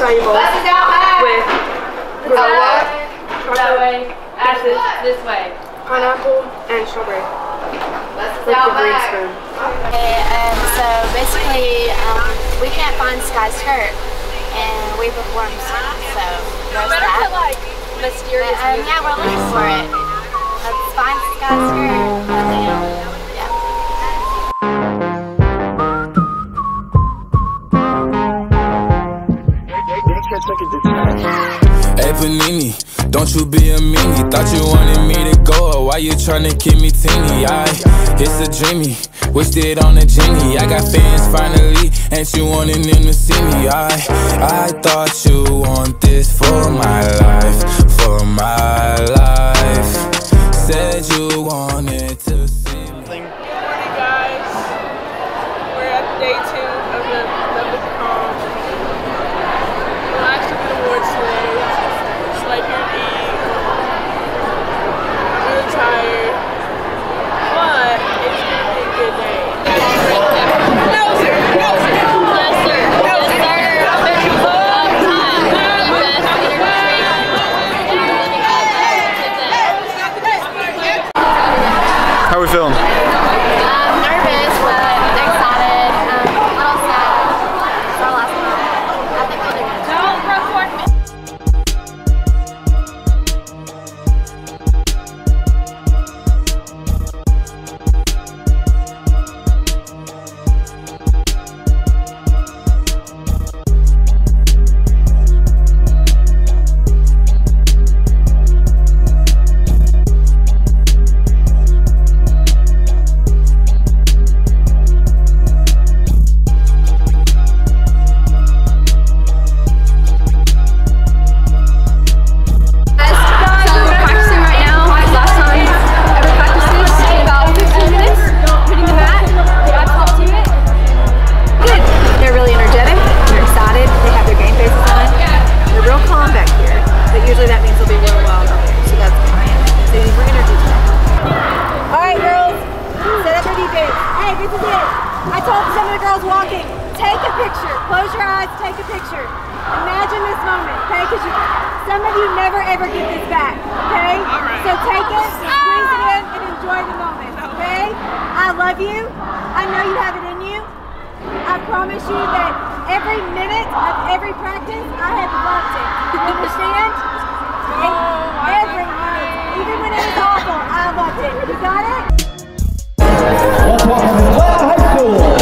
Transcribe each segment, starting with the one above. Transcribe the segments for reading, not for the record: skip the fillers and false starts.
soluble with that way. Ashes this way. Pineapple and strawberry. With the green spoon. Okay, so basically, we can't find Sky's skirt, and we perform so there's that. Like mysterious music. Yeah, we're looking for it. Let's find Sky's skirt. Yeah. Hey Panini, don't you be a meanie. Thought you wanted me to go, why you tryna keep me teeny? It's a dreamy, wished it on a genie. I got fans finally, ain't you wanting them to see me? I thought you want this for my life, for my life. Said you wanted to see me. Good morning, guys. We're at day 2 of the prom. Last of the awards today. Just like here to eat. I'm really tired, but it's gonna be a good day. No sir, no sir, Yes, sir. no sir. How are we feeling? Nervous, but excited. A little sad. It's our last one. I think we'll do good. Don't record me. I told some of the girls walking, take a picture, close your eyes, take a picture. Imagine this moment, okay? Because some of you never ever get this back, okay? So take it, squeeze it in, and enjoy the moment, okay? I love you. I know you have it in you. I promise you that every minute of every practice, I have loved it. You understand? Every minute, even when it was awful, I loved it. You got it? Let's welcome Atlanta High School.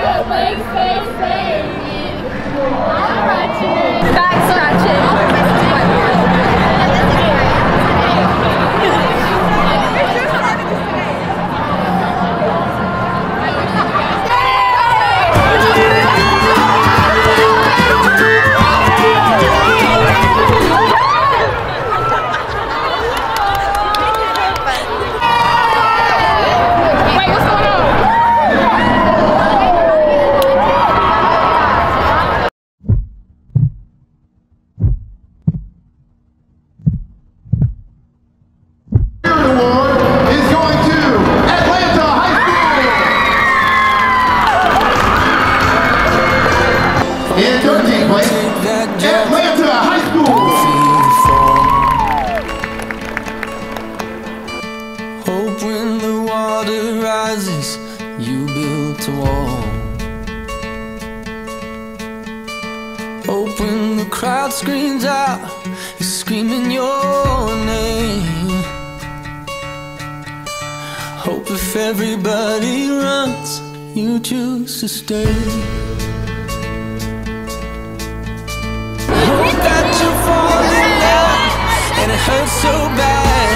You built a wall. Hope when the crowd screams out, you're screaming your name. Hope if everybody runs, you choose to stay. Hope that you fall in love and it hurts so bad.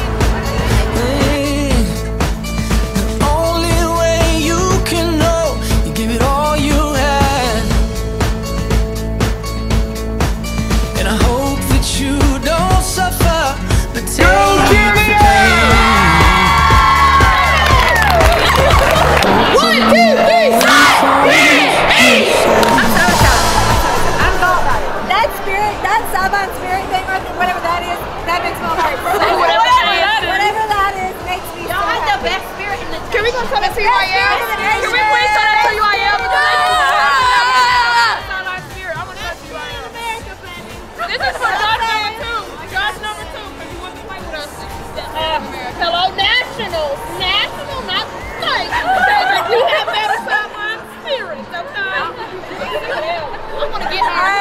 Spirit thing, or whatever that is, that makes my heart. Whatever that is makes me so happy. The best spirit in the Can we go tell that to you I am? Can we please tell that to you I am? That's not our spirit. I want to tell you I am. This is for Josh number 2. Josh number 2, because you want to play with us. Hello, Nationals. National, not state. We have that aside my spirit, okay? I want to get her.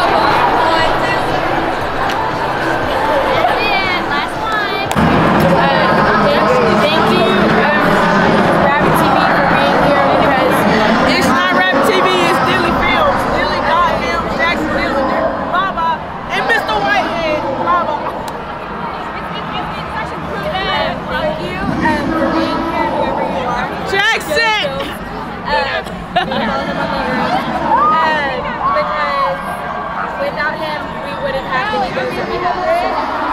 Thank you, Rabbit TV, for being here, because it's not Rabbit TV, it's Dilly Films. Dilly got him, Jackson Dillinger, Baba, and Mr. Whitehead, Baba. Thank you for being here, whoever you are. Jackson! Because without him, we wouldn't have the egos that we have.